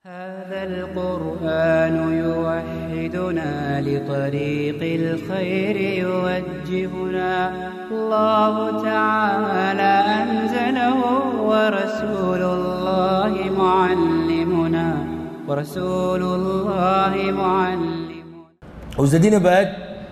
هذا القرآن يوحدنا لطريق الخير يوجهنا الله تعالى أنزله ورسول الله معلمنا وزدينا بعد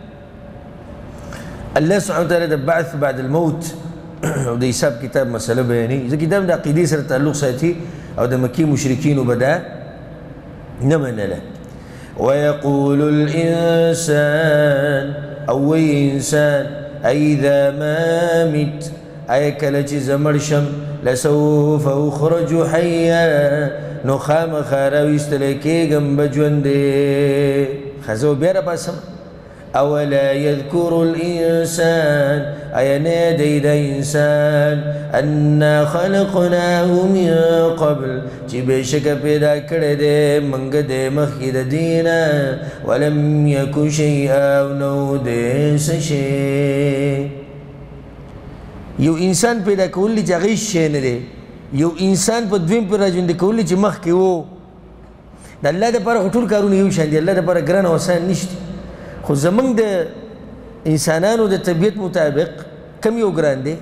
الله سبحانه وتعالى بعث بعد الموت وده يساب كتاب مسألة بياني إذا كتاب ده عقيدي سر تعلق ساتي أو ده مكي مشركين وبدا نمن له ويقول الإنسان أو إنسان أئذا ما مت أيك لجز مرشم لسوف أخرج حيا نخام خاراوي استلكي جنب جوندي خزو بيرا باسم أولا يذكر الإنسان أي نادي دا إنسان أنا خلقناه من قبل جبشك بدا كرده من قد مخيد دينا ولم يكن شيئا ونودس شيء يو إنسان بدا كل جغيش شيء نده یو انسان په دویم پر راځوندې کولی چې مخکې وو د الله دپاره ټول کارونه یو شان دي الله دپاره ګران او آسان نشته خو زموږ د انسانانو د طبیعت مطابق کم یو ګران دی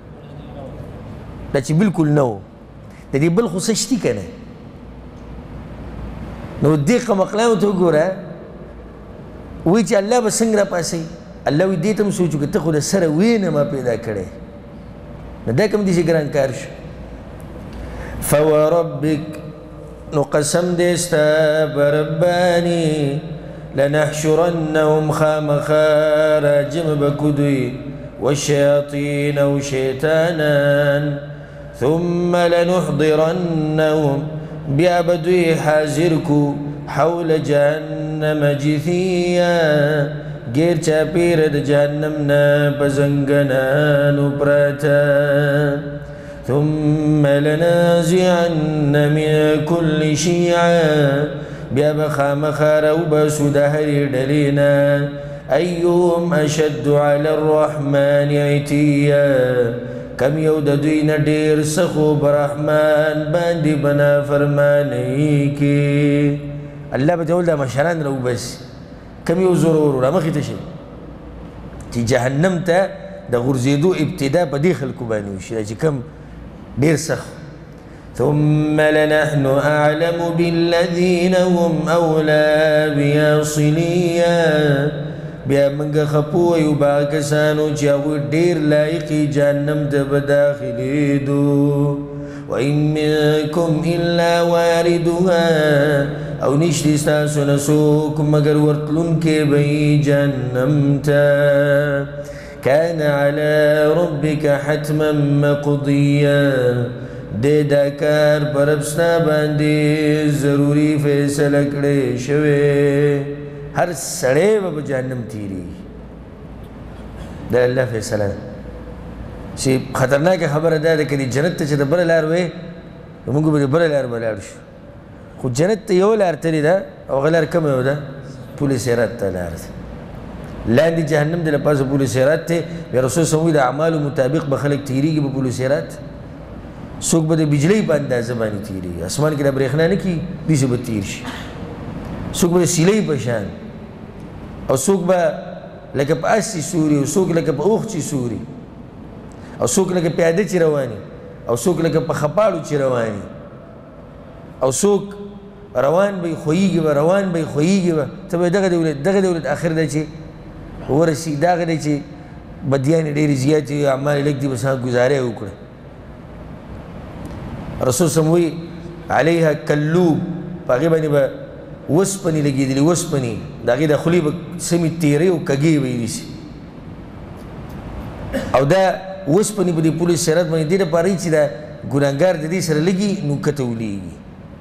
دا چې بلکل نه و د دې بل خو څه شتي که نه نو دې قمقلانو ته وګوره وایي چې الله به څنګه راپاسوي الله وایي دې ته هم سوچ وکړه ته خو د سره وې نه ما پیدا کړی نو دا کوم دې چې ګران کار شو فوربك نقسم ديستا برباني لنحشرنهم خامخارا جمب كدوي والشياطين وشيطانا ثم لنحضرنهم بأبدوي حازركو حول جهنم جثيا غير چاپیر د جهنمنا بزنگنا نبراتا ثم لنازعن من كل شيعة بيبخا مخار وبسو دهري دلينا أيهم أشد على الرحمن عتيا كم يوددين دير سخو برحمن باندي بنا فرمانيكي الله بتقول ده مشاران لو بس كم يوزرور لا مخي تشي تي جهنم تا ده غرزيدو ابتداء بديخل كوباني وشي كم دير سخ ثم لنحن أعلم بالذين هم أولى بها صليا بیا منگا خپو یوبا کسانو چاو دیر لائقی جہنم تبداخلی دو وَإِن مِّنكُمْ إِلَّا وَارِدُهَا او نشتی ستاسو نسوک مگر ورطلن کے بئی جہنم تا كان على ربك حتما مقضيا دے دا کار پر ابسنا باندی ضروری فیصلہ کڑے شوے ہر سڑے و جہنم تیری دا اللہ فیصلہ سی خطرناک خبر دا دا کدی جنت تا چه دا برا لار وے منگو با دا برا لار بلار شو خود جنت تا یو لار تری دا او غلار کم ہو دا پولی سیرات تا لار تا لاندی جہنم دل پاس پولی سیرات تے یا رسول سموی دا اعمال مطابق بخلق تیری کی با پولی سیرات سوک با دا بجلی پا اندازه بانی تیری اسمان کی دا بریخنا نکی دیسی با تیر شی سوک با دا سیلی پشان او سوک با لکه پا اسی سوری او سوک لکه پا اوخ چی سوری او سوک لکه پیاده چی روانی او سوک لکه پا خپاڑو چی روانی او سوک روان بای خوییگی با روان بای خوییگی با تبا دغه دولت آخر دا چی ورسی داغه دی چې بدیان ډېرې زیاتې اعمال لږ دي بس هغه ګزاره یې وکړه رسول سموي علیها کلوب په هغې باندې به وسپنې لګېدلې وسپنې د هغې د خولې به سمې تیرې او کږې به یې نیسي او دا وسپنې په دې پولیس سرحد باندې دې دپاره چې دا ګناهګار د دې سره لګي نو کته ولېږي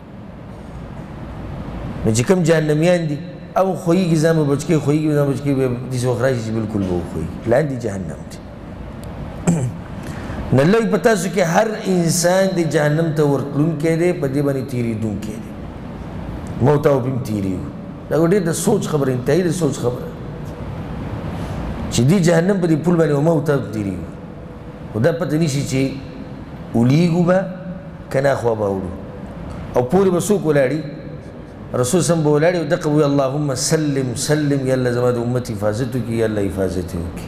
نو چې کوم جهنمیان دي او خویگی زم بچکی خویگی زم بچکی دیس وقت راشی بالکل بو خویگی لاندی جہنم دی نلوی پتا سو کہ ہر انسان دی جہنم تا ورطلون کے دے پا دی بانی تیری دون کے دے موتاو بیم تیری ہو لیکن دیر دا سوچ خبر انتہی دا سوچ خبر چی دی جہنم پا دی پول بانی و موتاو تیری ہو و دا پتا نیشی چی اولیگو با کنا خواه باولو او پوری با سوک ولاری رسول سم بولاړي او دغه وی اللهم سلم سلم یا الله زما د امت حفاظت وکړي یا الله حفاظت وکړي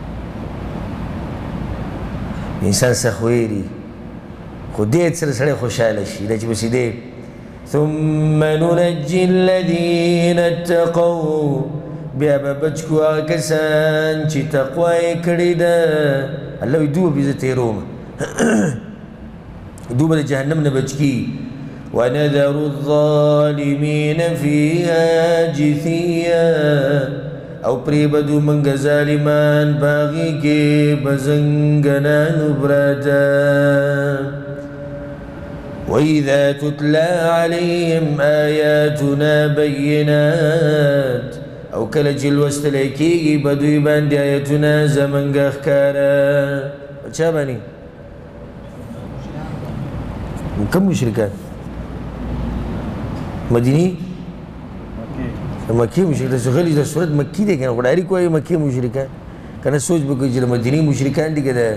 انسان سخويري خو دې سره سره خوشاله شي دا چې بس دې ثم ننجي الذين اتقوا بیا به بچ کو هغه کسان چې تقوا یې کړې ده الله وی دوی به زه تېروم دوی به د جهنم نه بچ کي ونذر الظالمين فيها جثيا او پریبدو منگ ظالمان باغی کے بزنگنان براتا وَإِذَا تُتْلَى عَلَيْهِمْ آيَاتُنَا بَيِّنَاتٍ او کل جلوست لیکیگی بدوی باندی آیتنا زمنگ اخکارا اچھا بانی کم مشرکان مدینی مکی مشرکان سخلی دا صورت مکی دے کنا خوداری کوئی مکی مشرکان کنا سوچ بکوی جل مدینی مشرکان دی کدا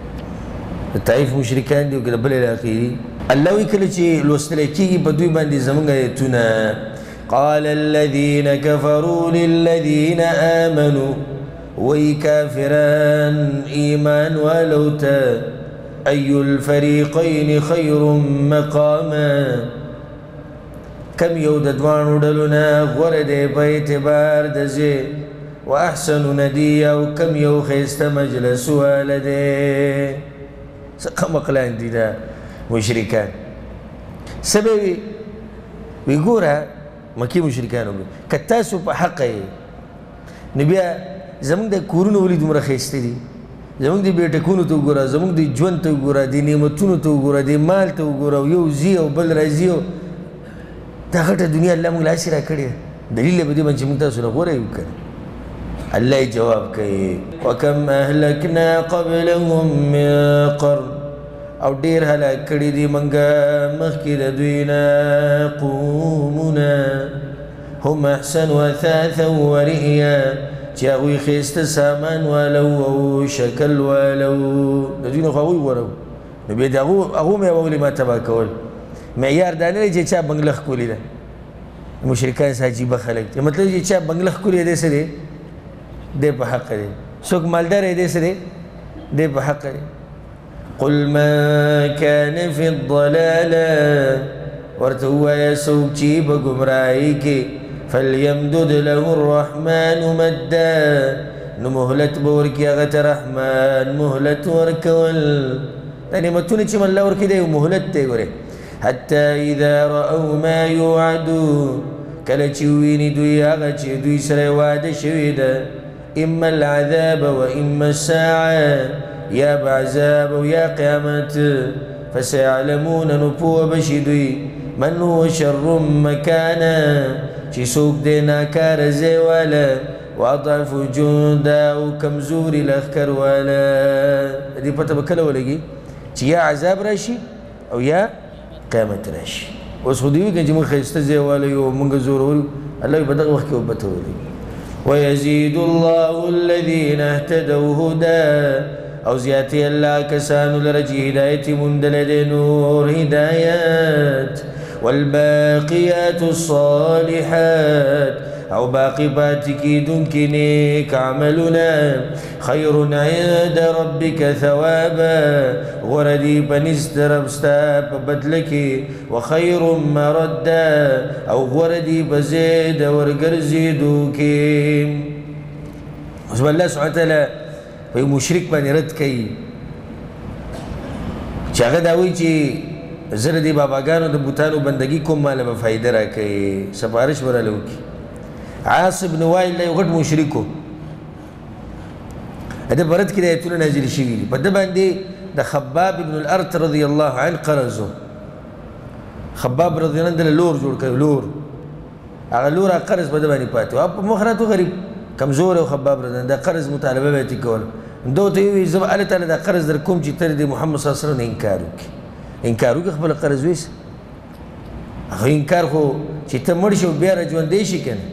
طائف مشرکان دی کدا بل علاقی دی اللہ وی کل چی لوست لیکیگی بدوی باندی زمنگ آیتنا قال الذين كفروا للذين آمنوا وي كافران إيمان ولوتا أي الفريقين خير مقاما كم يوددوان دلنا غرد باعتبار دزي وأحسن نديا وكم يوخيست مجلس والدي سقم قلان دي دا مشركان سبب ويقولها مکی مشرکانو کتاسو په حق یې نو بیا زمونږ د کورونو ولې دومره ښایسته دي زمونږ د بیټکونو ته وګوره زمونږ د ژوند ته وګوره د نعمتونو ته وګوره د مال ته وګوره یو ځي او بل راځي او دا غټه دنیا الله موږ له هسې راکړې ده دلیل به دې باندې چې موږ تاسو نه غوره یو که نه الله یې جواب کوي وکم اهلکنا قبلهم من قرن او ډیر هلاک کړي دي منګه مخکې د دوی نه قومونه هم احسن اثاثا ورئیا چې هغوی ښایسته سامان والو او شکل والو د دوی نه خو هغوی غوره نو بیا د هغو مې ولې ما تباه کول معیار دا نه دی چې چا بنګله ښکلې ده مشرکان څه عجیبه خلک دي مطلب چې چا بنګله ښکلې دی څه دی دی په حق دی څوک مالدار دی څه دی دی په حق دی قل ما كان في الضلالة ورتوا يا سوچي بگمراهي فليمدد له الرحمن مدا نمهلت بوركي غت رحمن مهلت وركول يعني متوني چم الله وركي ده مهلت ته غره حتى اذا راوا ما يوعدون کله چې ویني دوی هغه چې دوی سره وعده شوی ده اما العذاب واما الساعه یا بعذاب و یا قیامت فسيعلمون نپو بشدوی من هو شر مکانا چی سوک دی ناکار زیوالا و اضعف جندا و کمزوری لخکر والا دی پتا بکلو لگی چی یا عذاب راشی او یا قیامت راشی اوس خو دیوی کنچی من خیسته زیوالا یو منگ زورول اللہ بدغ وقت کی وبتو لگی ويزيد الله الذين اهتدوا هدى او زیاتی اللہ کسانو لرجی ہدایت مندل دے نور ہدایت والباقیات الصالحات او باقی باتی کی دن کی نیک عملنا خیر عند ربک ثوابا غردی بنست ربستا بدلکی وخیر مردا او غردی بزید ورگرزیدو کی حسب اللہ سبحانه وتعالی وی مشرک باندې رد کوي چې هغه دا وایي چې زه د دې باباګانو د بوتانو بندګي کوم ماله به فایده راکوي سفارش به راله وکړي عاص بن وائل یو غټ مشرک و د په رد کې د ایتونه نازل شوي دي په ده باندې د خباب بن الارت رضی الله عنه قرض و خباب رضی الله عنه لور جوړ کړی لور هغه لور قرض په ده باندې پاتې و په مخ راته غریب کمزور او خباب رضی الله عنه د قرض مطالبه به یې کوله دو ته وی زب الله تعالی دا قرض در کوم چې تر دې محمد صلی الله علیه وسلم انکار وکړي خپل قرض ویس هغه انکار خو چې ته مړ شو بیا را ژوندی شي کنه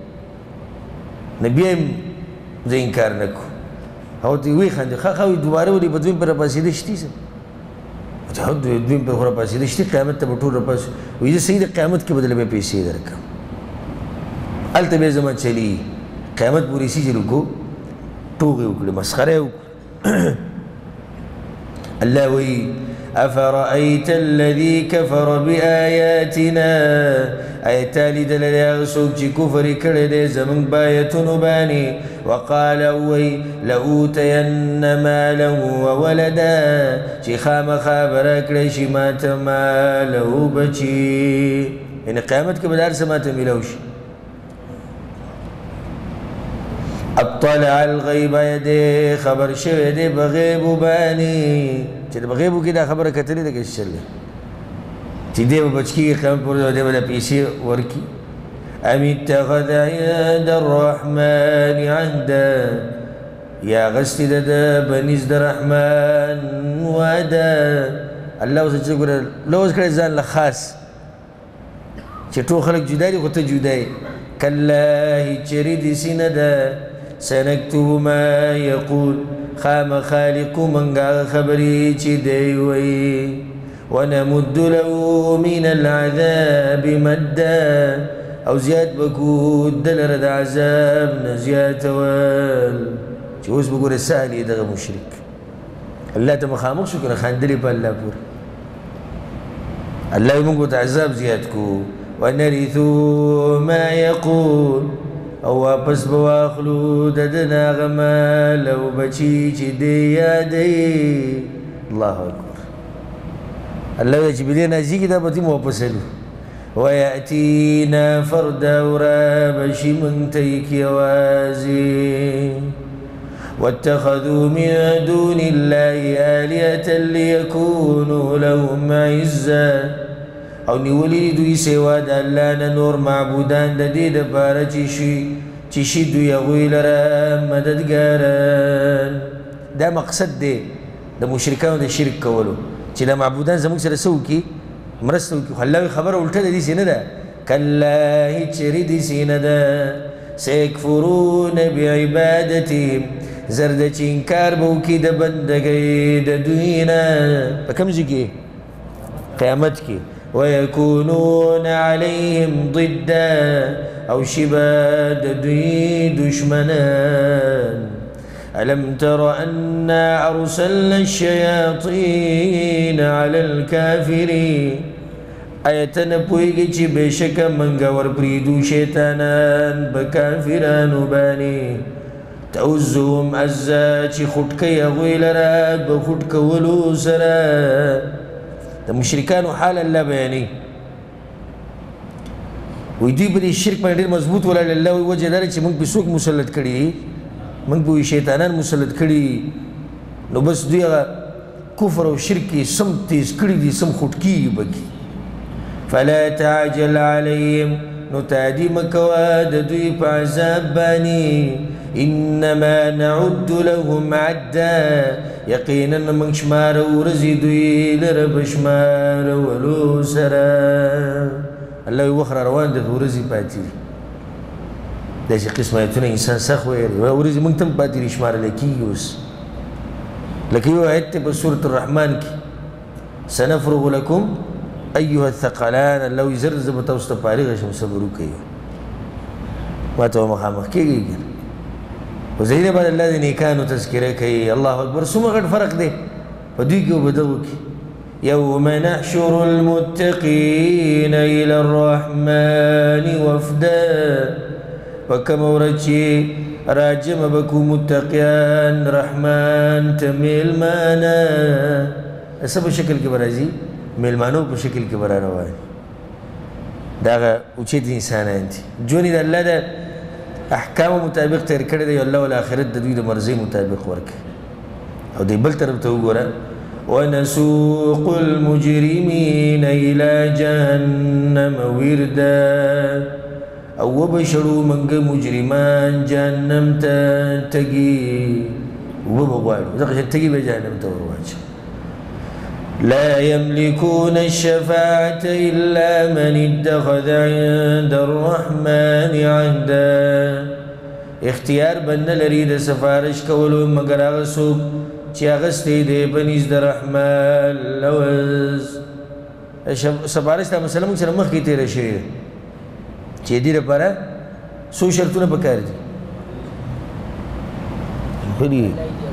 نبی زه انکار نکو او ته وی خندې خو دوباره ولې بدوین پر پاسې دشتي دویم پر خو راپاسېده شتي قیامت ته به ټول راپاس وایي زه صحیح د قیامت کې به دله بیا پیسې درکړم هلته بیا زما چلی قیامت پورې سي چې لږ ټوغې وکړي مسخره یې وکړي الله وایي أفرأيت الذي كفر بآياتنا آياتا لیدل دی هغه څوک چې کفر یې کړی دی زموږ بآیتونو باندې وقال وی لأوتین مالا وولدا چې خامخا به راکړی شي ماته مال او بچي یعنې قیامت کې به دا هر څه ماته میلاو شي اطلع الغیب دی خبر شوی دی په غیبو باندې چې په غیبو کې دا خبره کتلې ده که څه چل دی چې دی به بچ کېږي قیامت پورې دی به دا پیسې ورکړي ام اتخذ عند الرحمن عهدا یا اغستې ده د بنیز د رحمان وعده الله اوس چې ګوره لوز کړی ځان له خاص چې ټول خلک جدا دي خو ته جدا یې کله هیچرې داسې نه ده سنكتب ما يقول خامخا لیکو موږ هغه خبرې چې دی وایي ونمد له من العذاب مدا او زیات بکو دلره د عذاب نه زیاتول چې اوس به ګوره سهل یې دغه مشرک الله ته مخامخ شو که نه خندلې په الله پورې الله موږ ورته عذاب زیات کو ونرثو ما یقول او واپس به واخلو د ده نه هغه مال او بچي چې دی یادوي الله اکبر الله وایي چې بلې نازېږي دا به ته واپسلو ویأتینا فردا او رابشي موږ ته یې یوازې واتخذوا من دون الله آلهة ليكونوا لهم عزا او نیولی دوی سوا د الله نه نور معبودان د دې دپاره چې شي دوی هغوی لره مددګاران دا مقصد دی د مشرکانو د شرک کولو چې دا معبودان زموږ سره څه وکړي مرسته وکړي خو الله خبره الټه د دې نه ده کله هېچېرې داسې نه ده سیکفرون بعبادتهم زر ده چې انکار به وکړي د بندګۍ د دوی نه په کوم ځای کې قیامت کې ويكونون عليهم ضدا او شبا دوی دشمنان ألم تر أنا أرسلنا الشياطين على الكافرين آیتن پویږي چې بشک منګه ور پریدو شیطانان بکافرانو باندې تعوزهم عزا چې خټکې هغوی لره به خټ کولو سره د مشرکانو حال الله بیانوي وایي دوی په دې شرک باندې ډېر مضبوط ولاړ الله وایي وجه دا ده چې موږ پې څوک مسلط کړي دي موږ پې شیطانان مسلط کړي نو بس دوی هغه کفر او شرک یې سم تیز کړي دي سم خوټ کېږي بکې فلا تعجل علیهم نو تعدي مه کوه د دوی په عذاب باندې انما نعد لهم عدا یقینا موږ شماره ورځې دوی لره به شمارولو سره الله وایي وخت را روان دی ورځې پاتې دي داسې قسم آیتونه انسان سخت ویل ورځې موږ ته هم پاتې دي شمارلی کېږي اوس لکه یو آیت دی په سورة الرحمن کې سنفرغ لکم ایها الثقلان الله وایي زر زه به تاسو ته فارغه شم صبر وکړئ ما ته مخامخ کېږئ که خو ظاهره باندې الله د نیکانو تذکره کوي الله اکبر څومره غټ فرق دی په دوی کې او په دغو کې یوم نحشر المتقین الی الرحمن وفدا په کومه ورځ چې راجمع به کړو متقیان رحمان ته میلمانه څه په شکل کې به راځي میلمانو په شکل کې به را روان دا هغه اوچت انسانان دي ژوند یې د الله د احکامو مطابق تیر کړی دی الله ول آخرت د دوی د مرضۍ مطابق ورکړي او دی بل طرف ته وګوره ونسوق المجرمین الی جهنم وردا او وبشړو موږ مجرمان جهنم ته تږي وبه غواړو ځکه چې تږي به جهنم ته ور واچوي لا يملكون الشفاعة إلا من اتخذ عند الرحمن عهدا اختیار بند لري د سفارش کولو مگر هغه څوک چې اغستی دی په نزد د رحمان لوز سپارش دا مسله موږ سره مخکې تېره شوې ده چې دې لپاره څو شرطونه پکار دي خدي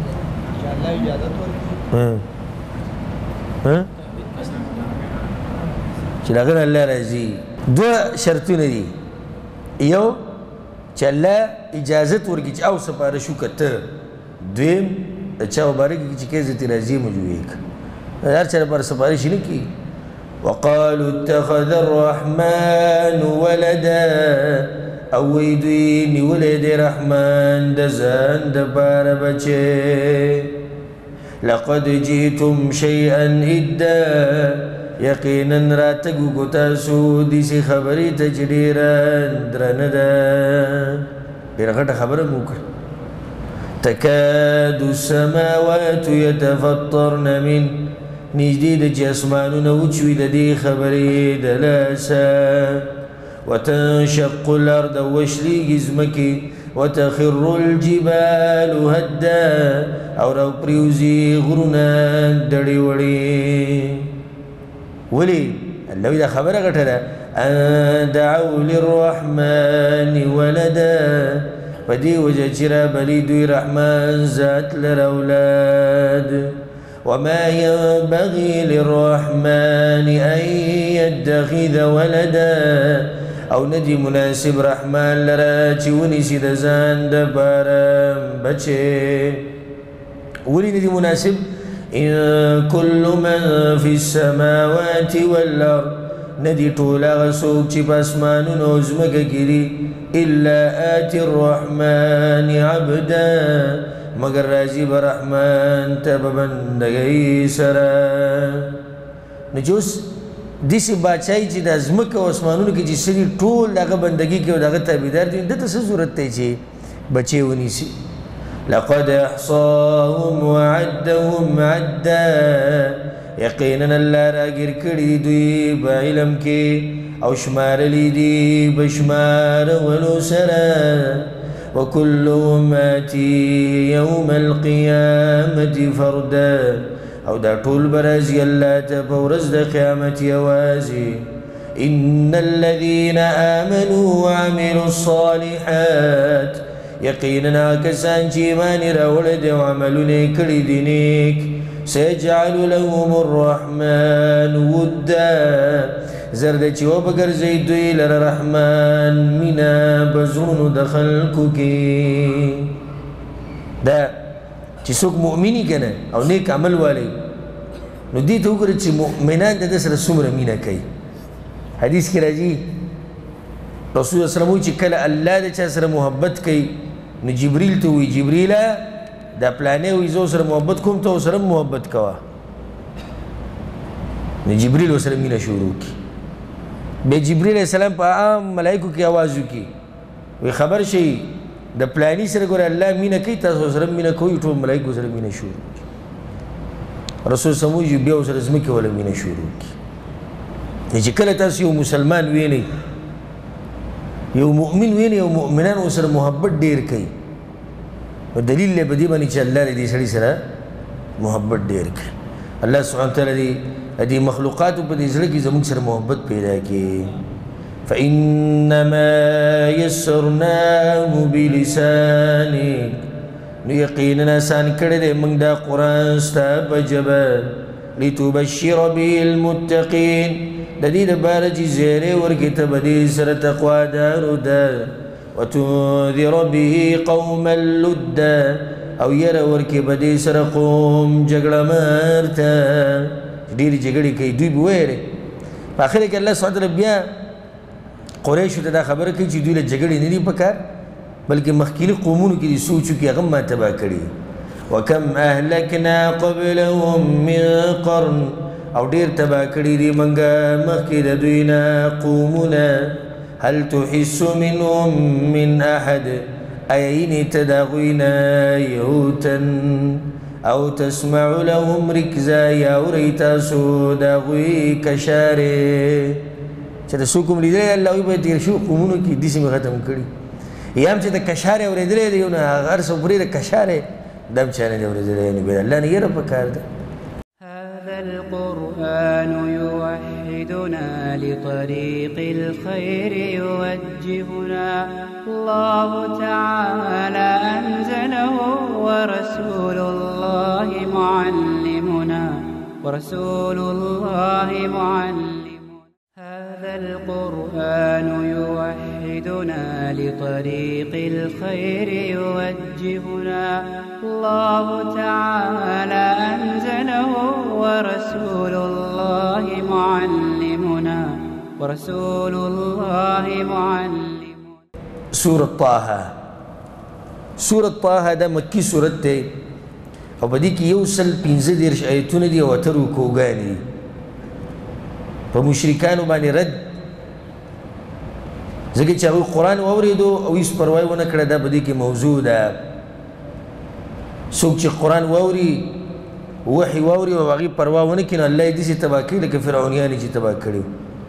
چې هغه نه الله راځي دوه شرطونه دي یو چې الله اجازت ورکړي چې او سپارش وکړه دویم د چا مبارک چې کې عزت راځي موجود هر چا لپاره سپارش نه کوي وقالوا اتخذ الرحمن ولدا او ویدوی نیولی دی رحمان د ځان دپاره بچی لقد جئتم شیئا ادا یقینا راتګو کو تاسو داسې خبرې ته چې ډېره درنه ده ډېره غټه خبره مو وکړه تکاد السماوات یتفطرن من نږدې ده چې اسمانونه وچوي د دې خبرې د لاسه وتنشق الارض وشليږي ځمکې وتخر الجبال هدا او راپریوزي غرونه دړې وړې ولې الله دا خبره غټه ده ان دعوا للرحمن ولدا په دې وجه چې رابلي دوی رحمان ذات لر اولاد وما ينبغي للرحمن أن يتخذ ولدا او ندی مناسب رحمان لرا چې ونیسي د ځان دپاره بچې ولې ندی مناسب ان كل من في السماوات والارض ندی ټول هغه څوک چې په اسمانونو او ځمکه کې دي الا آتي الرحمن عبدا مگر راځي به رحمان ته به بندګۍ سره نجوس داسې بادشاهي چې د ځمکه او اسمانونو کې چې سړي ټول د هغه بندګي کوي او د هغه تابعدار دي دته څه ضرورت دی چې بچې ونیسي لقد احصاهم وعدهم عدا یقینا الله راګیر کړي دوی په علم کې او شمارلی دي بشمارولو سره وكلهم آتي يوم القيامة فردا او دا ټول برازي الله ته په ورځ د قیامت یوازې ان الذين آمنوا وعملوا الصالحات یقینا کسان چې ایمان راوړي دي او عملونه کړي دي نیک سيجعل لهم الرحمن ودا زرد چې وبګرځي دوی لره رحمان مینا بزرونو د خلکو کې دا چې څوک مؤمنی کنه او نیک عمل والی نو دې ته وګورئ چې مؤمنان د سره څومره مینه کوي حدیث کې راځي رسول الله صلی الله علیه وسلم چې کله الله د چا سره محبت کوي نو جبريل ته وی جبريل دا پلانې وی زو سره محبت کوم ته سره محبت کوا نو جبريل سره مینه شروع کی به جبريل علیہ السلام په عام ملائکو کې आवाज وکي وی خبر شي د پلانې سره ګور الله مینه کوي تاسو سره مینه کوي ټول ملائکو سره مینه شروع رسول سموږي بیا سره زمکه ولا مینه شروع کی چې کله تاسو یو مسلمان ویني یو مؤمن ویني یو مؤمنان سره محبت ډیر کوي دلیل له بدی باندې چې الله دې سړي سره محبت ډیر کوي الله سبحانه وتعالى دې مخلوقات په دې ځل کې زموږ سره محبت پیدا کوي فإنما يسرناه بلسانك نو یقینا آسان کړی دی موږ دا قرآن ستا په ژبه لتبشر به المتقین د دې دپاره چې زیری ورکړي ته به دې سره تقوادارو ده وتنذر به قوما لدا او یره ورکړي به دې سره قوم جګړه مار ته ډېرې جګړې کوي دوی به ویرې په اخر کې الله سبحانه وتعالی بیا قریشو ته دا خبره کوي چې دوی له جګړې نه دي پکار بلکې مخکینی قومونو کې دي سوچو کې هغه ما تباه کړي وکم اهلکنا قبلهم من قرن او ډېر تباه کړي دي موږ مخکې د دوی نه قومونه هل تحس منهم من احد ايني تداغوينا يوتا او تسمع لهم ركزا يا وريتا سوداغوي كشاره چې د سوکم لیدل الله وي به تیر شو قومونو کې دې سم ختم کړي یام چې د کشاره اورېدلې دی نو هر څو پرې د کشاره دم چا نه دی اورېدلی نو بیا الله نه یره پکار ده. هذا القرآن يوحدنا لطريق الخير يوجهنا الله تعالى أنزله ورسول الله معلمنا هذا القرآن يوحدنا لطريق الخير يوجهنا الله تعالى أنزله ورسول الله معلمنا سورة طه. سورة طه دا مکی سورت تے او بدی کی یوصل 15 آیتون دی و ترو کوگانی پا مشرکانو بانی رد زکی چاہوی قرآن واوریدو او اس پروائی ونکڑا دا بدی کی موضوع دا سوک چی قرآن واوری وحی واوری و باقی پروائی ونکن اللہ دیسی تباہ کری لکه فرعونیانی چی تباہ کری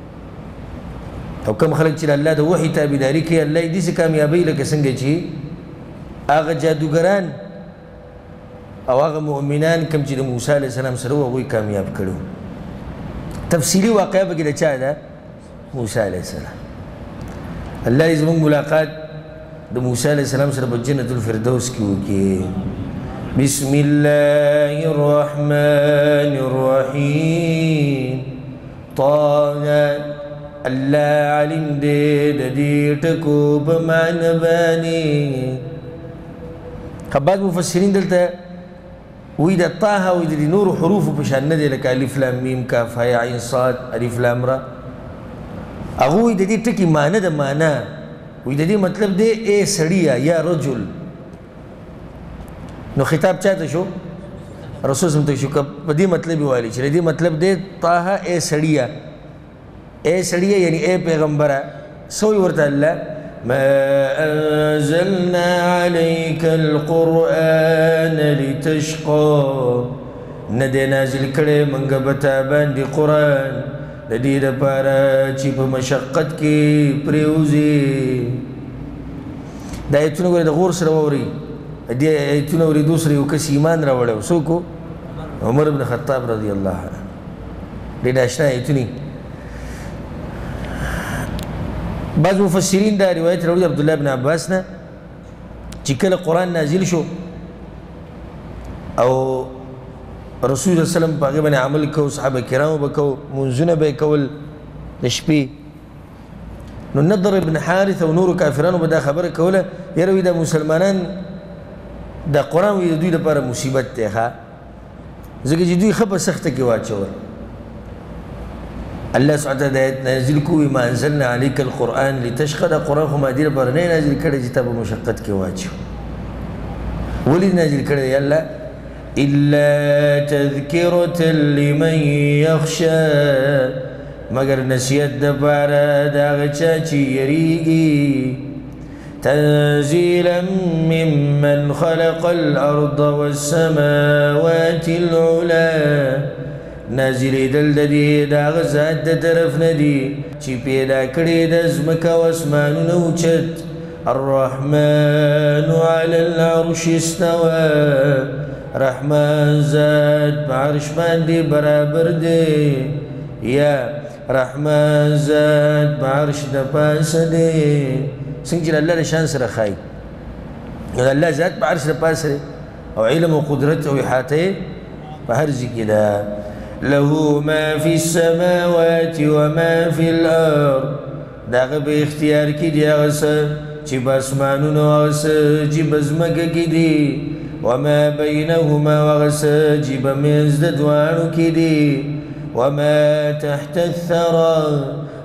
او کم خلق چی اللہ دا وحی تابداری کی اللہ دیسی کامیابی لکه سنگے چی آغا جادوگران او آغا مؤمنان کم چی دا موسیٰ علیہ السلام سرو اگوی کامیاب کرو. تفصیلی واقعہ بکی دا چاہ دا موسیٰ علیہ السلام اللہ ازمون ملاقات دا موسیٰ علیہ السلام سر بجنت الفردوس کیو کی. بسم اللہ الرحمن الرحیم طه اللہ علم دے ددیٹکو بمعنی بانی. بعض مفسرین دلتا وی دا طه وی دا نور حروف پشان ندے لکا الف لام میم کاف ها یا عین صاد الف لام را اگو وی دا دی ٹکی معنی دا معنی وی دا دی مطلب دے اے سڑیا یا رجل نو خطاب چاہتا شو رسول سمتا شو کب دی مطلبی والی چلے دی مطلب دے طه اے سڑیا یعنی اے پیغمبرہ سوئی ورطا اللہ ما أنزلنا عليك القرآن لتشقى ندے نازل کرے منگا بتابان دی قرآن لدی دا پارا چی پا مشقت کی پریوزی. دا ایتون گوری دا غور سر ووری دی ایتون گوری دوسری و کسی ایمان را وڑے سوکو عمر بن خطاب رضی اللہ عنہ دی ناشنا ایتونی. بعض مفسرین دا روایت روڑی عبداللہ بن عباس نا چی کل قرآن نازل شو او رسول اللہ علیہ وسلم پاگے بنا عمل کو صحابہ کرام بکو منزون بے کول نشپی نو نضر بن حارث و نور کافرانو بدا خبر کولا یروی دا مسلمانان دا قرآن وی دا دوی دا پارا مصیبت تے خواہ زکر جی دوی خب سخت کی واچور اللہ سبحانہ وتعالی نازل کو ما انزلنا علیک القرآن لتشقى دا قرآن خو ما دیر پر نہیں نازل کرده جتا با مشقت کے واچو ولی نازل کرده یا اللہ إلا تذكرة لمن يخشى مگر نسیت دبارا داغچا چی یریگی تنزیلا ممن خلق الأرض والسماوات العلا نازلی دل دی داغ ذات دا طرف ندی چی پیدا کری دا زمکا و اسمانو نوچت الرحمن علی العرش استوى رحمان ذات بعرش باندی برابر دے یا رحمان ذات بعرش دا پاس دے سنجل اللہ لشان سر خواهی اللہ ذات بعرش دا پاس دے او علم و قدرت و احاطے بہرزی کدا له ما في السماوات وما في الأرض داغ بے اختیار کی دی اغسا چی باسمانون اغسا چی بزمک کی دی وما بينهما وغسا چی بمنز دوانو کی دی وما تحت الثرى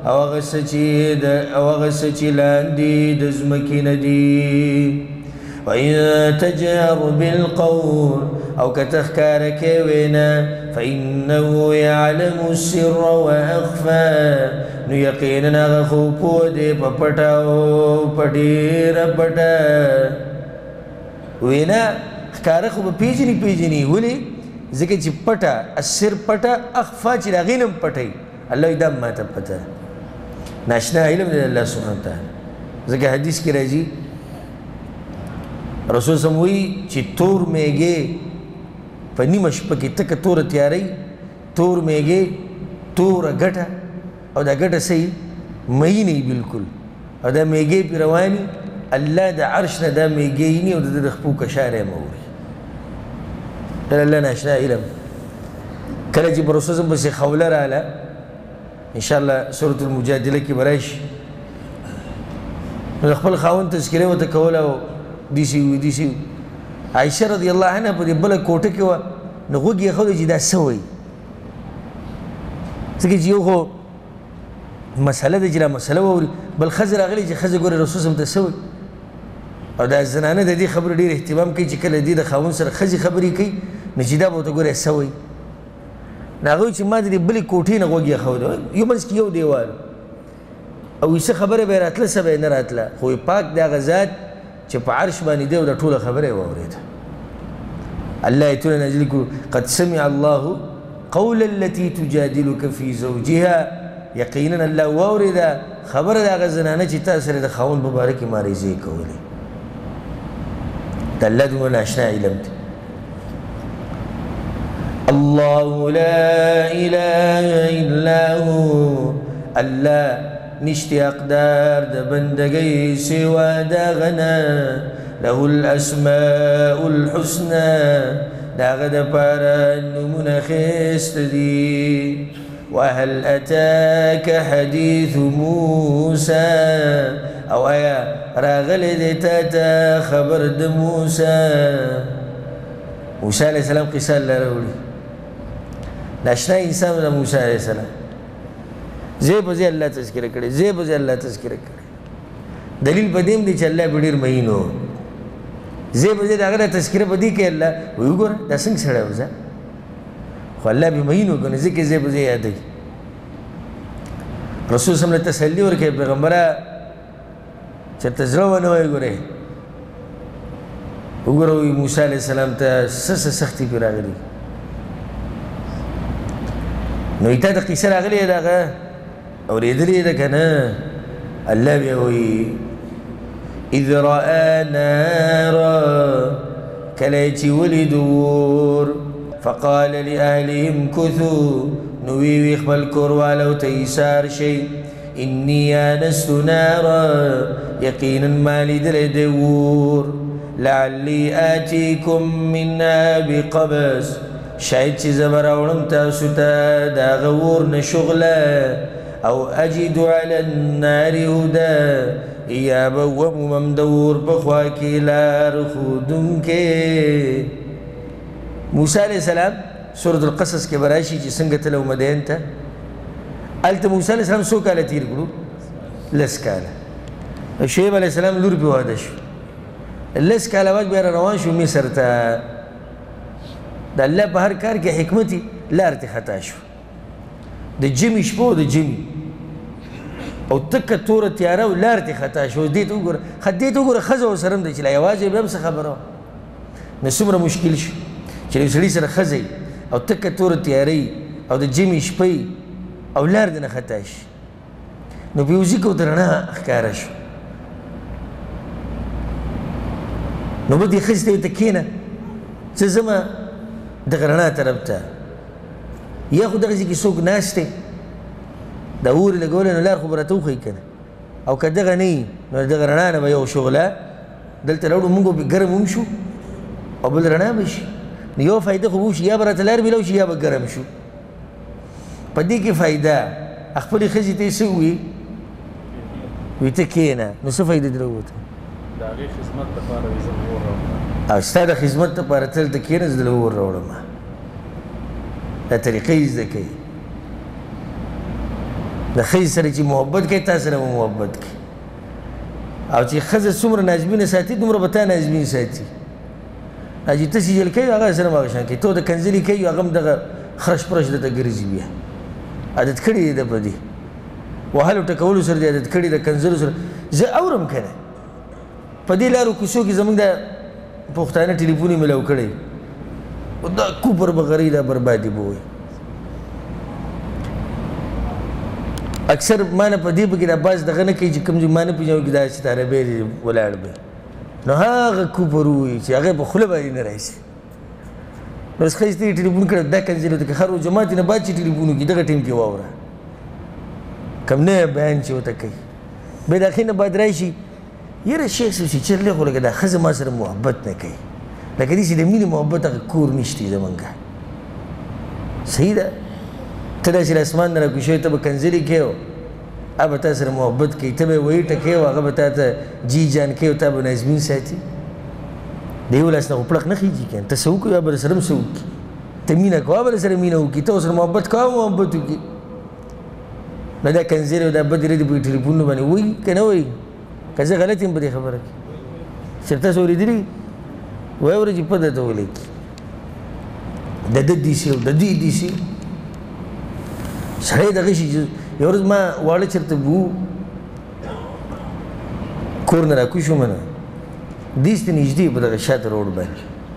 او اغسا چی لاندی دزمکی ندی وإن تجهر بالقول أو كتخكارك وينا فإنه يعلم السر وأخفى نيقيننا غخو پودي پپٹاو پڑیر پٹا وینا خکارخو بپیجنی ولی ذکر چی پٹا السر پٹا اخفا چی لاغینم پٹای اللہ ادام ما تپتا ناشنا علم دے اللہ سبحانه وتعالی ذکر حدیث کی رجی رسول سم وی چې تور میږې په نیمه شپه کې تکه توره تیارۍ تور میږې توره ګټه او دا ګټه صحیح مئی نه بلکل او دا میږې پې رواني الله د عرش نه دا میږې ییني او د ده د خپو کشاره یې موري دا الله ناشنا علم کله چې په رسول سم پسې خوله راله انشاءالله سورة المجادله کې به راشي نو د خپل خاوند تذکره ورته کوله او داسې وي داسې وي عایشه رضی الله عنها په دې بله کوټه کې وه نو غوږ یې ښودی چې دا څه وایي ځکه چې یو خو مسله ده چې دا مسله واوري بل ښځه راغلې چې ښځه ګوره رسول صم ته څه وایي او دا زنانه د دې خبرې ډېر اهتمام کوي چې کله دې د خاوند سره ښځې خبرې کوي نو چې دا به ورته ګوره څه وایي نو هغه وایي چې ما د دې بلې کوټې نه غوږ یې ښودی یو منځ کې یو دیوال او څه خبره به یې راتله څه به یې نه راتله خو پاک د هغه ذات چې په عرش باندې دی او د ټوله خبره یې واورېده الله ایتونه نازل کړو قد سمع الله قول التي تجادلك في زوجها یقینا الله واورېده خبره د هغه زنانه چې تا سره د خاوند په باره کې ماریزې کولې د الله دومره ناشنا علم دی الله لا اله الا هو الله نشتی اقدار د بندگی سوا دا غنا له الاسماء الحسنى دا غدا پارا نمون خیست دی وهل اتاك حديث موسى او آیا راغل دیتا تا خبر د موسى موسى علیہ السلام قصه اللہ روڑی ناشنا انسان دا موسى علیہ السلام زی بزی اللہ تذکرہ کرے زی بزی اللہ تذکرہ کرے دلیل پا دیم دی چا اللہ بڑیر مہینو زی بزی دا اگر تذکرہ پا دی کہ اللہ ویو گورا دا سنگ سڑا وزا خو اللہ بھی مہینو کنے ذکر زی بزی یاد دی رسول صلی اللہ علیہ وسلم تسلی ورکے پیغمبرہ چا تزرو نوے گورے وګورئ موسی علیہ السلام ته څه سختي پرې راغلي نو ایته د قصه راغلې ده هغه اورېدلې ده که نه الله بیا وایي اذ رأى نارا کله چې ولید اور فقال لأهلهم كثوا نو ویوي خپل کوروالو ته ایثار شئ اني آنست نارا یقینا ما لیدلی دی اور لعلی آتیکم منها بقبس شاید چې زه به راوړم تاسو ته د هغه اور نه شغله او اجد علی النار هدا یا به ومومم د اور په خوا کې لار ښودونکی موسی علیه السلام سورة القصص کې به راشي چې څنګه تلو مدین ته هلته موسی علیه السلام څو کاله تیر کړو لس کاله شعیب علیه السلام لور پې واده شو لس کاله بعد بیا روان شو مصر ته د الله په هر کار کې حکمتي لار ته خطا شو د جمي شپو د جمي او تکه توره تیاره او لار ته خطا شو دې ته وګوره دې ته وګوره ښځه ورسره هم دی چې لا یوازې به هم څه خبره وه نو څومره مشکل شو چې یو سړي سره ښځه او تکه توره تیارۍ او د جمي شپۍ او لار دې نه خطا شي نو په یو ځای کې ورته رڼا ښکاره شو نو به دې ښځې ته ورته کښېنه څه ځمه دغه رڼا طرف ته یا خو دغه ځای کې څوک ناست دی دا اور یې لګولی نو لار خو به راته وښیي که نه او که دغه نه وي نو دغه رڼا نه به یو شغله دلته راوړو مونږ به ګرم هم شو او بل رڼا به شي نو یو فایده خو به وشي یا به راته لار میلاو شي یا به ګرم شو په دې کې فایده خپلې ښځې ته یې څه ووایي وایي ته کښېنه نو څه فایده دې راووته د هغې خدمت دپاره وایي زه به اور راوړم او ستا د خدمت دپاره تل ته کښېنه زه دله اور راوړم دا طریقه یې زده کوي د ښځې سره چې محبت کوي تا سره به محبت کوي او چې ښځه څومره نازمینه ساتي دومره به تا نازمین ساتي چې ته سیجل کوي هغه سره هم هغه شان کوي تو د کنځلې کوي هغه هم دغه خرش پرش درته ګرځي بیا عادت کړی دی ده په دې وهلو ټکولو سره دې عادت کړي د کنځلو سره زه اورم که نه په دې لارو کوڅو کې زموږ د پښتانه ټلیفون یې میلاو کړی دا کوپر به غري دا بربادي به وایي اکثر ما نه په دې پکې دا باز دغه نه کوي چې کوم ځای ما نه پېژنو کې دا ستاره به ولاړ به نو هغه کفر ووایي چې هغه په خوله باندې نه راشي. نو اوس ښایسته یې ټلیفون کړی دا کنځلې ته که هر جماعت نه بعد چې ټلیفون وکړي دغه ټیم کې واوره کوم نه بیان چې ورته کوي بیا د هغې نه بعد راشي یاره شیخ صاحب چې چېرلې خو لکه دا ښځه ما سره محبت نه کوي لکه داسې د مینې محبت هغه کور نشته زمونږ صحیح ده ته داسې له اسمان نه راکوز شوی ته به کنځلې کوې هغه به تا سره محبت کوي ته به یې وایي ټکوې او هغه به تا ته جی جان کوي او تا به نازمین ساتي د یو لاس نه خو پړق نه خېږي که ته څه وکړې هغه به سره هم څه وکړي ته مینه کوه هغه به سره مینه وکړي ته ورسره محبت کوه محبت وکړي نو دا کنځلې او دا بدې ردې په ټلیفونونو باندې وایي که نه وایي که زه غلط یم په دې خبره کې چېرې تاسو اورېدلي وایي اوره چې پته ته ولیکي د ده دیسي او د دې دیسي سړی دغه شي یو ورځ ما واړه چېرته وو کور نه راکوز شوم نه دیس ته نږدې په دغه شاته روډ باندې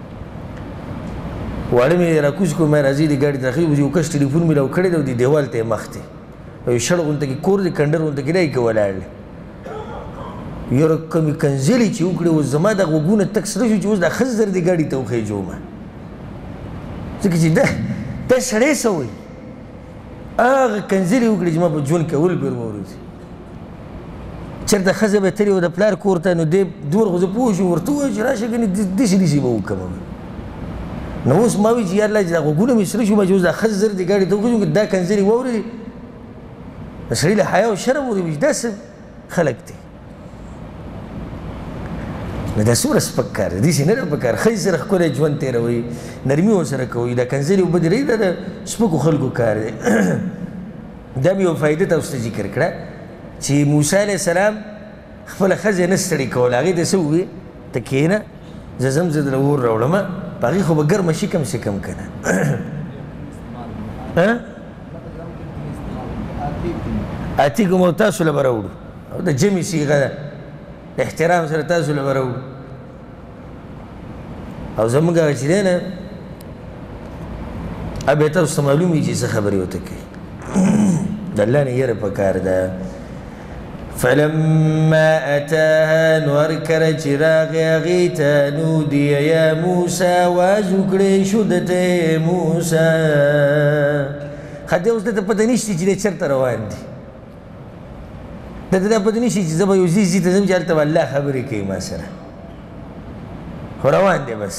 واړه مې راکوز کړو ما راځي د ګاډي داخلي یو کس ټلیفون مې راو کړی دی او دې دیوال ته یې مخ دی او یو شړ غونته کې کور دی کنډر غونته کې دی که ولاړ دی یاره کومې کنځلې چې وکړې اوس زما د غوږونه تک سره شو چې اوس دا ښځه در دې ګاډي ته وخېجومه ځکه چې دا سړی څه وایي هغه کنځلې وکړې چې ما په ژوند کې اول پېر واورېدې چېرته ښځه به تلې وه د پلار کور ته نو دې دومره خو زه پوه شوم ورته ووایه چې راشه ګنې داسې داسې به وکړم نو اوس ما وایي چې یا الله چې دا غوږونه مې سره شو ما چې اوس دا ښځه زر دې ګاډي ته وخېجوم که دا کنځلې واورېدې د سړي له حیا او شرم ورې چې دا څه خلک دی نو دا څومره سپک کار دی داسې نه ده پکار ښځې سره ښکلی ژوند تېروئ نرمي ورسره کوئ دا کنځلې او بدې دا د سپکو خلکو کار دی دا مې یو فایده تاسو ته ذکر کړه چې موسی علیه السلام خپله ښځه نه ستړې کوله هغې ته څه وویې ته کښېنه زه ځم زه دله اور راوړمه په هغې خو به ګرمه شي کم سے کم که نه اتیکم او تاسو له به راوړو او د جمع صیغه ده احترام سره تاسو له به راوړو او زموږ هغه چې دی نه بیا تاسو ته معلوم وي چې څه خبرې ورته کوي د الله نه یره پکار ده فلما اتاها نو هر کله چې راغی هغې ته نودي یا موسی واز وکړی شو دته موسی ښه دی اوس دته پته نشته چې دی چېرته روان دي دته دا پته نشته چې زه به یو ځای ته ځم چې هلته به الله خبرې کوي ما سره خو روان دی بس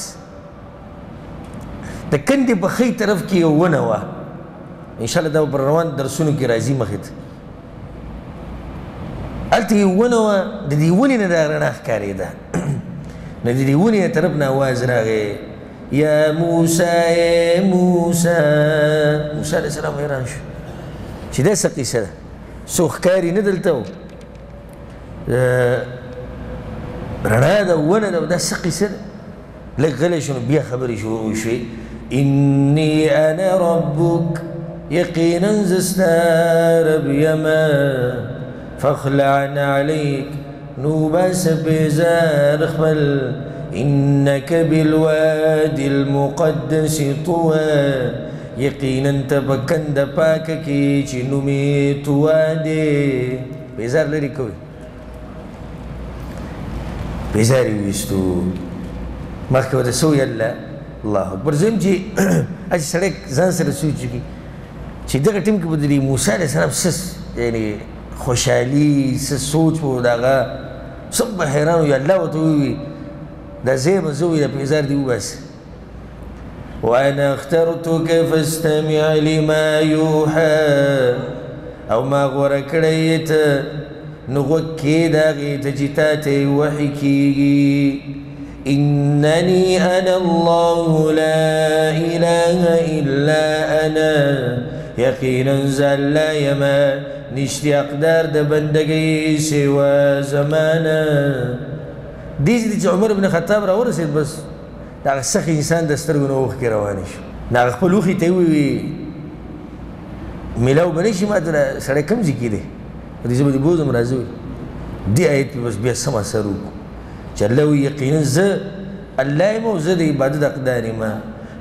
د کندې په ښی طرف کې یو ونه وه انشاءالله دا پر روان درسونو کې راځي مخې ته هلته یو ونه وه د دې ونې نه دا رڼا ښکارېده نو د دې ونې طرف نه اواز راغی یا موسی موسی موسی علیه السلام حیران شو چې دا څه قیصه ده څوک ښکاري نه دلته و رڼا ده ونه ده دا څه قیصه ده لږ غلی شو نو بیا خبرې شروع وشوې اني انا ربک یقینا زه ستا رب یمه فاخلع عليك نوباس بزار خبل إنك بالوادي المقدس طوى يقينا تبكن دپاككي چي نمي توادي بزار لري کوي بزاري ويستو مخکې ورته سوی الله الله اکبر زم چې اچ سړی ځان سره سوچ کی چې دغه ټیم کې بدلی موسی علیه السلام سس یعنی خوشحالي څه سوچ و دغه سب به حیران وي الله ورته ووایي دا ځای به زه ووایي دا پیزار دې وباسه وانا اخترتک فاستمع لما یوحى او ما غوره کړی یې ته نو غوږ کښېږده هغې ته چې تا ته یې وحي کېږي إنني أنا الله لا إله إلا أنا يقينا زلا يما نشتي أقدار د بندگی سوا زمانا دیزی چې عمر بن خطاب را ورسید بس دا سخ انسان د سترګو نه اوښکې روانې شو هغه خپل اوښي ته یې وویل میلاو به نه شي ما ته سړی کوم ځای کې دی دې زه به دې بوځم راځه دې آیت پې بس بیا سم اثر وکړو چې الله وایي یقینا زه الله یم او زه د عبادت حقدار یم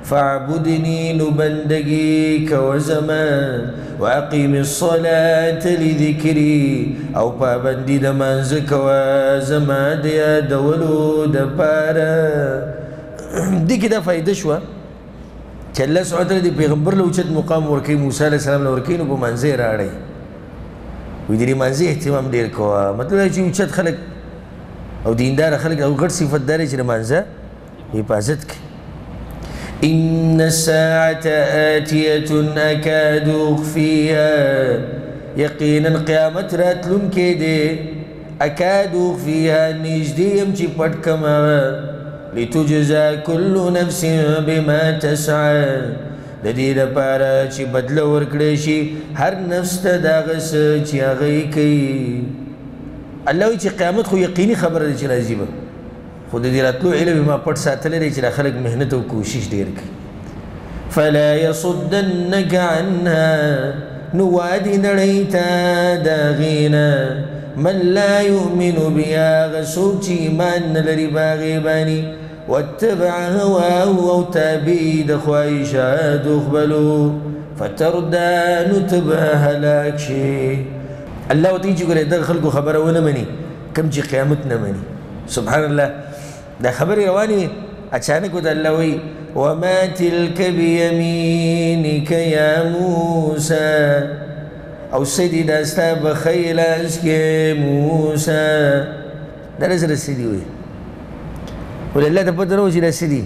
فاعبدني نبندگی کو زمان واقیم الصلاة لذکری او پابندی د منځ کوا زما د یادولو د پاره. دې کې دا فایده شوه چې الله سبحانه وتعالی د پیغمبر له اوچت مقام ورکوي، موسی علیه السلام له ورکوي، نو په منځ یې راړی وایي د دې منځ اهتمام ډېر کوه. مطلب دا چې اوچت خلک او دیندار خلک او غټ صفت دار چې د منځه حفاظت کوي. إن الساعة آتية أكاد أخفيها يقينا قيامت راتلون كده أكاد أخفيها نجدي يمشي پتكما لتجزى كل نفس بما تسعى لدي لپاره چې بدله ورکړي شي هر نفس ته دا غس چې هغه کوي. الله وایي چې قیامت خو یقیني خبره ده چې راځي به، خو د دې راتلو علم ما پټ ساتلی دی چې دا خلک محنت او کوشش ډېر کوي. فلا يصدنك عنها نو وادي نړۍ ته د هغې نه من لا يؤمن بها هغه څوک چې ایمان نه لري په هغې باندې واتبع هواه او تابع د خواهشاتو خپلو فترده نو ته به هلاک شي. الله ورته وایي چې ګورې دغه خلکو خبره ونه مني کوم چې قیامت نه مني. سبحان الله دا خبرې روانې اچانک ورته الله وایي وما تلك بيمينك يا موسى او سیدی دا ستا بخی لاس کې موسی دا رسره سیدی وایي ولې الله ته پته نه و چې دا سیدي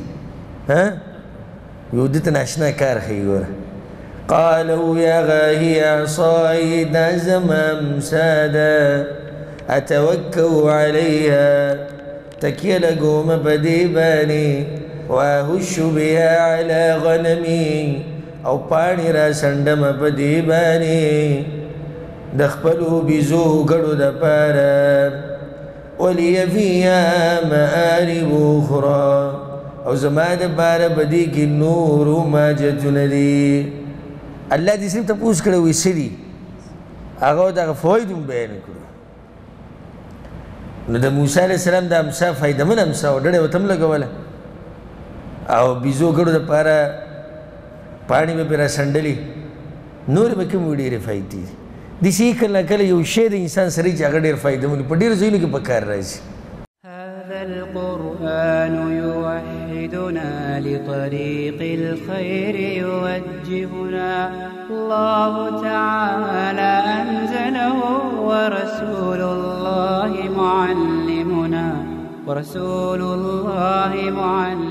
یو ده ته ناشنا کار ښیي. ګوره قالوا يا هي عصاي دا زما امسا ده اتوکو علیها تکیه لګومه په دې باندې واهش بها على غنمي او پاڼې را سنډمه په دې باندې د خپلو بیزو ګړو دپاره ولي فيها مآرب أخرى او زما دپاره په دې کې نور ماجتونه دي. الله دې صرف تپوس کړی وایي څه دي هغه دغه فواید هم بیان کړو. نو د موسی علیه السلام د امسا فایدمن امسا و ډډه ورته هم لګوله او بیزو ګړو دپاره پاڼې به پرې را سنډلې نورې به کومې ډېرې فایدې دي. داسې کله کله یو شی د انسان سره چې هغه ډېر فایدمن په ډېرو ځایونو کې په کار راځي. هذا القرآن يوحدنا لطريق الخير يوجهنا الله تعالى أنزله ورسول الله معلمنا